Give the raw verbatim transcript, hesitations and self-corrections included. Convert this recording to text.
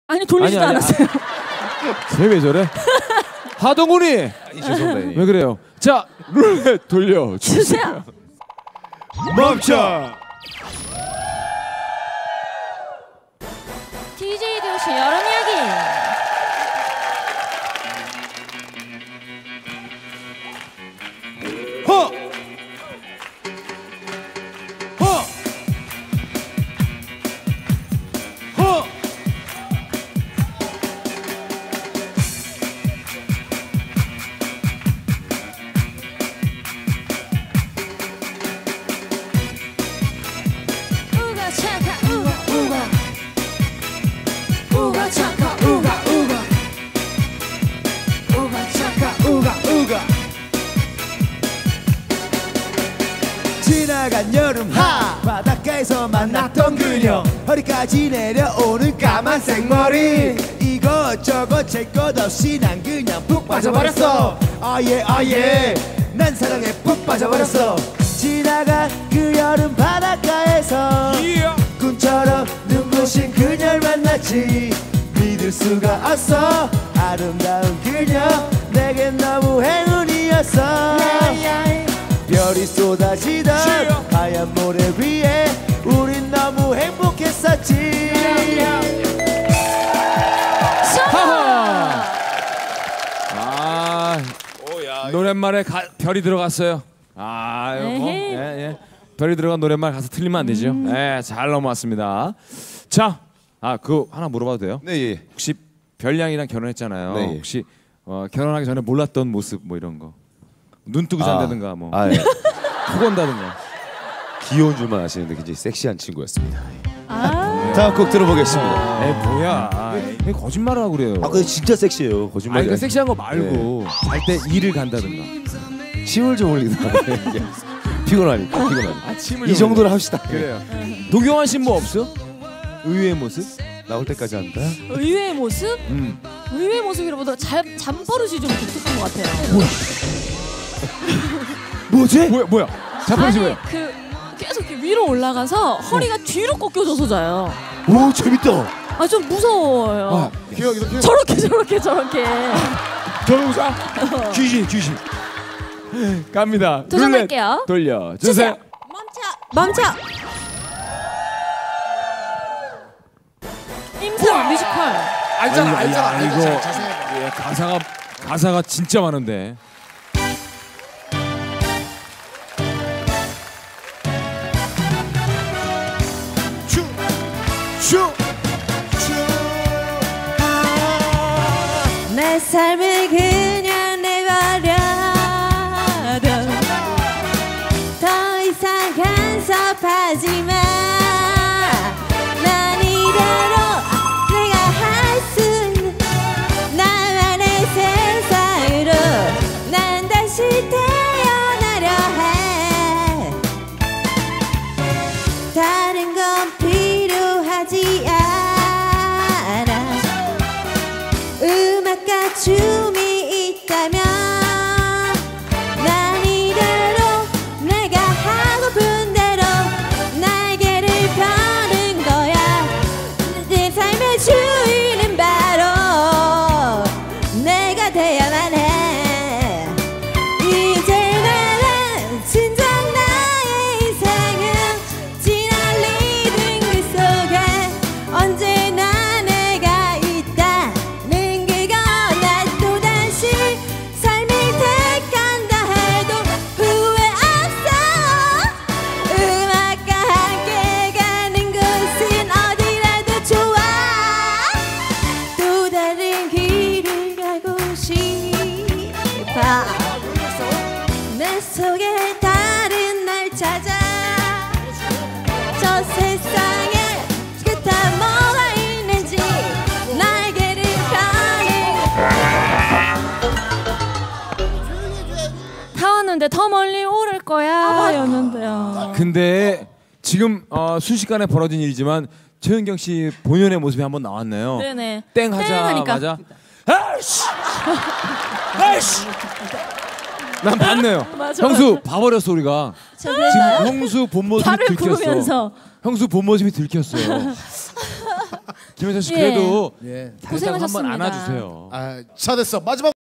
아니 돌리지도 아니, 아니, 않았어요. 쟤 왜 저래? 하동훈이 죄송합니다. 왜 그래요? 자 룰렛 돌려 주세요. 멈춰. 디제이 도시 여름 이야기. 허! 허! 허! 우가 차카 우가 우가 우가 차카 우가 우가 우가 차카 우가 우가 지나간 여름 하 바닷가에서 만났던 그녀 허리까지 내려오는 까만 생머리 이것저것 잴 것 없이 난 그냥 푹 빠져버렸어 아예 아예 난 사랑에 푹 빠져버렸어 지나간 그 여름 바닷가에서 꿈처럼 눈부신 그녀를 만났지 믿을 수가 없어 아름다운 그녀 내겐 너무 행운이었어 별이 쏟아지던 하얀 모래 위에 우린 너무 행복했었지 하하. 아 노랫말에 가, 별이 들어갔어요. 아 이거 뭐, 예, 예. 별이 들어간 노랫말 가서 틀리면 안 되죠. 음. 예, 잘 넘어왔습니다. 자, 아 그거 하나 물어봐도 돼요? 네. 예. 혹시 별량이랑 결혼했잖아요. 네. 혹시 어, 결혼하기 전에 몰랐던 모습 뭐 이런 거. 눈 뜨고 잔다든가 뭐. 아, 예. 코 건다든가. 귀여운 줄만 아시는데 굉장히 섹시한 친구였습니다. 아 다음 곡 들어보겠습니다. 에 뭐야? 왜 거짓말을 하고 그래요? 아 근데 진짜 섹시해요. 아니 거짓말이 그러니까 섹시한 거 말고 잘 때 일을 간다든가. 침을 좀 흘리다. 피곤하니까 피곤하니까. 아, 침을 이 정도는 합시다. 그래요. 도경환 씨 뭐 없어? 의외의 모습? 나올 때까지 한다. 의외의 모습? 음. 의외의 모습이라보다 잘 잠버릇이 좀 독특한 것 같아요. 뭐지? 뭐야 뭐야? 자판시 아니 왜? 그 계속 이렇게 위로 올라가서 허리가 뒤로 꺾여져서 자요. 오 재밌다. 아 좀 무서워요. 아, 기억 이렇게. 저렇게 저렇게 저렇게. 경사? 귀신 귀신. 갑니다. 도전할게요. 돌려 주세요. 멈춰. 멈춰. 임상 뮤지컬. 알잖아 알잖아. 이거 예, 가사가 가사가 진짜 많은데. 내 삶을 그냥 내버려둬 더 이상 간섭하지 마 난 이대로 내가 할 수 있는 나만의 세상으로 난 다시 태어나려 해 다른 건 필요하지 않아 음악과 춤이 있다면 난 이대로 내가 하고픈 대로 날개를 펴는 거야 내 삶의 주인은 바로 내가 돼야만 해 이제 나는 진정 나의 인생은 지난 리듬 그 속에 언제나 내가 있다는 그거 나 또다시 삶을 택한다 해도 후회 없어 음악과 함께 가는 곳은 어디라도 좋아 또 다른 길을 가고 싶어 내 속에 다른 날 찾아 저 세상에 끝에 뭐가 있는지 날개를 펴는 다 왔는데 더 멀리 오를 거야 였는데요. 근데 지금 어, 순식간에 벌어진 일이지만 최은경 씨 본연의 모습이 한번 나왔네요. 네네. 땡 하니까. 하자마자 아이씨 아이씨 난 봤네요. 맞아, 형수 맞아. 봐버렸어 우리가. 제가 그랬나요? 지금 형수 본 모습이 발을 들켰어. 구르면서 형수 본 모습이 들켰어요. 김혜선 씨 예. 그래도 예. 다시 한번 고생하셨습니다. 안아주세요. 아, 자 됐어. 마지막